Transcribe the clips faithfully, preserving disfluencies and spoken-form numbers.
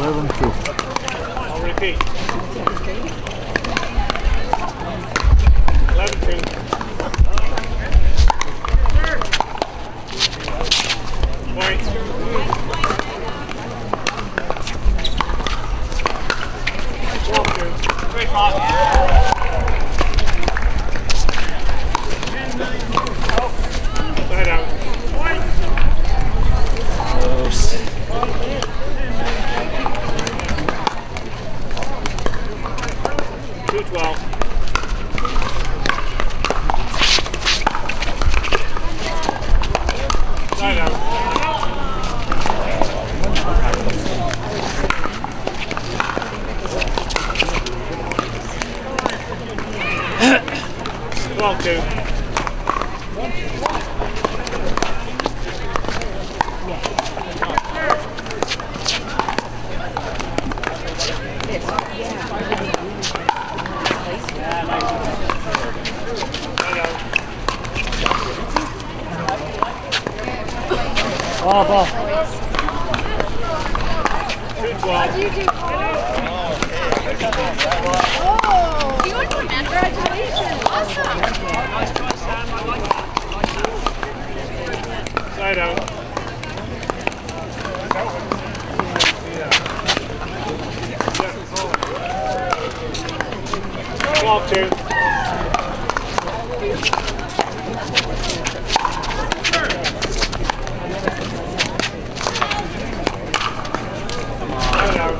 eleven two. I'll repeat. eleven two. Points. twelve two. Great ball. Side out. Close. two twelve. Side out. twelve two. Ball, ball. two twelve. Do you do Oh, you went to Matt, congratulations. Awesome. Side out. twelve two. Side out.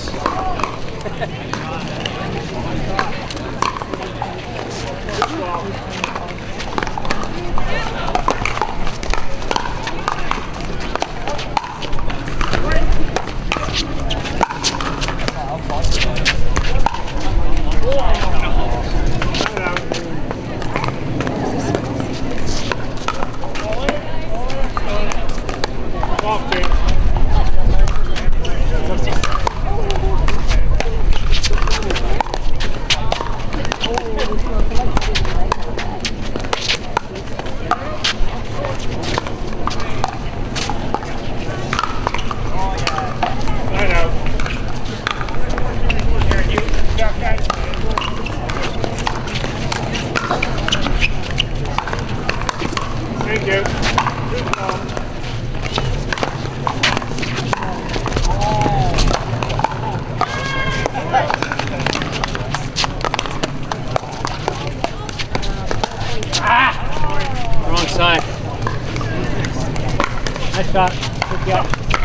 Thank you. Ah! Wrong side. Nice shot. Good job.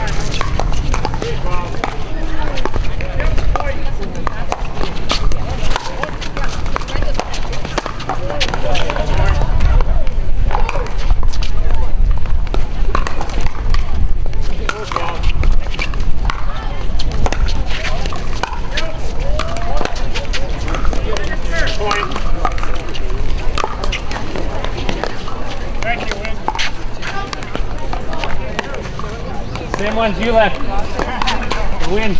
Same ones you left. The win.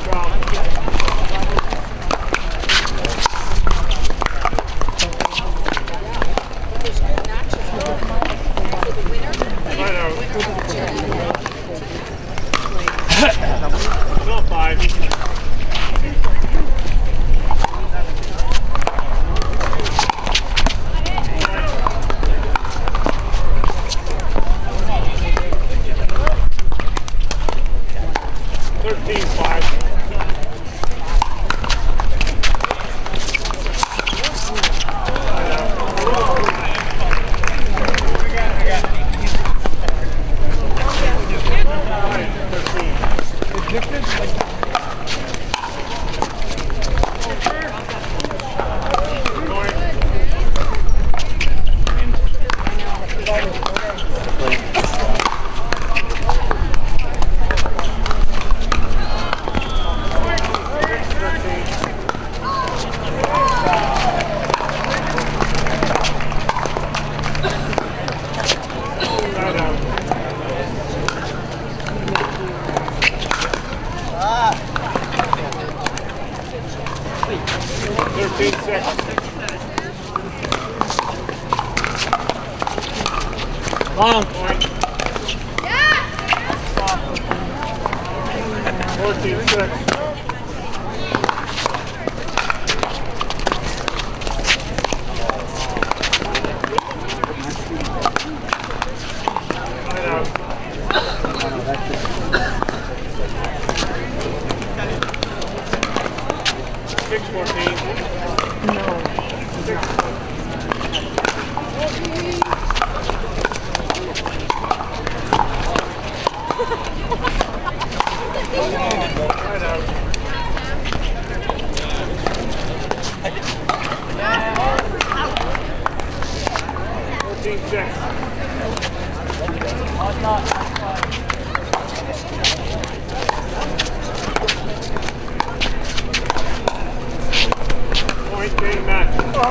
Not five. thirteen five. thirteen six. Long point. Yes! fourteen six. six fourteen. No. six. fourteen six. Point game match. Oh,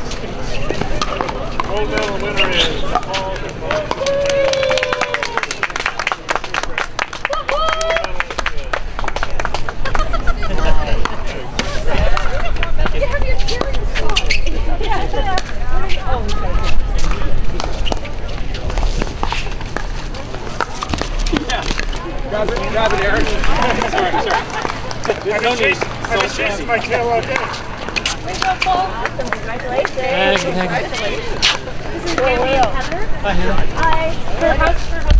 gold medal winner is Paul. You have your cheering song. Grab it, grab it, Aaron. Sorry, sorry. I've been chasing, I've been chasing my tail all day. Way to go, Paul. Awesome. Congratulations. Thank you, thank you. Congratulations. This is Jamie and Heather. Hi, Heather. Hi. For house for